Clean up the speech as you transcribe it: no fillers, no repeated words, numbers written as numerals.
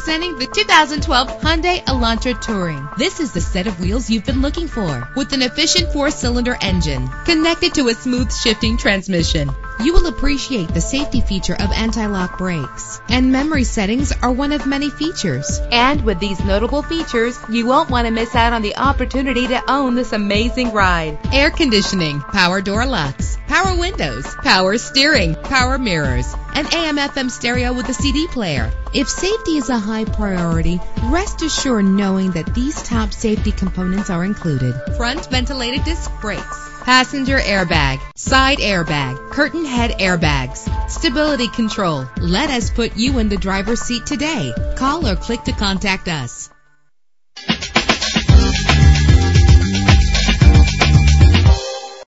Presenting the 2012 Hyundai Elantra Touring. This is the set of wheels you've been looking for, with an efficient 4-cylinder engine connected to a smooth shifting transmission. You will appreciate the safety feature of anti-lock brakes, and memory settings are one of many features. And with these notable features, you won't want to miss out on the opportunity to own this amazing ride. Air conditioning, power door locks, power windows, power steering, power mirrors, an AM/FM stereo with a CD player. If safety is a high priority, rest assured knowing that these top safety components are included: front ventilated disc brakes, passenger airbag, side airbag, curtain head airbags, stability control. Let us put you in the driver's seat today. Call or click to contact us.